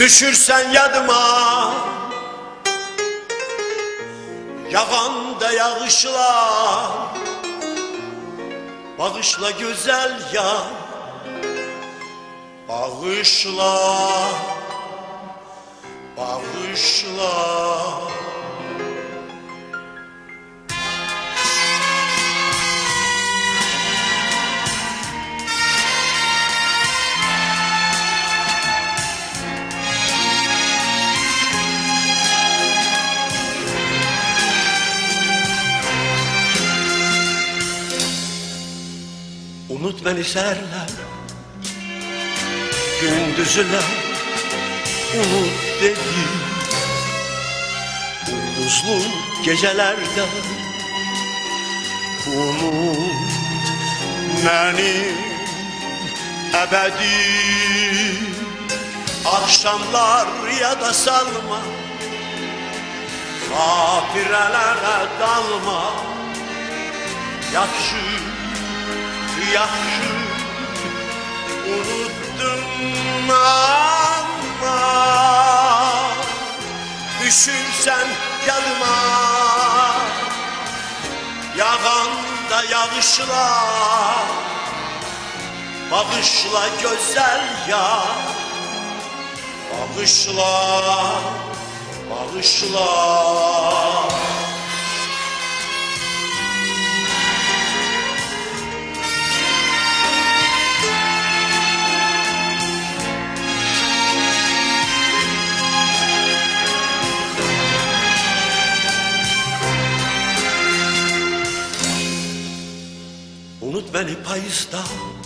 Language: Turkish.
Düşürsen yadıma yağanda yağışlar, bağışla güzel yar, bağışla, bağışla. Unut beni serler, gündüzler unut dedi. Gündüzlü gecelerde unut beni ebedi. Akşamlar ya da salma, hafirelere dalma. Yaxşı, yaxşı unuttun ama düşürsen yadıma yağanda yağışlar, bağışla güzel yar, bağışla, bağışla. Unut beni payızda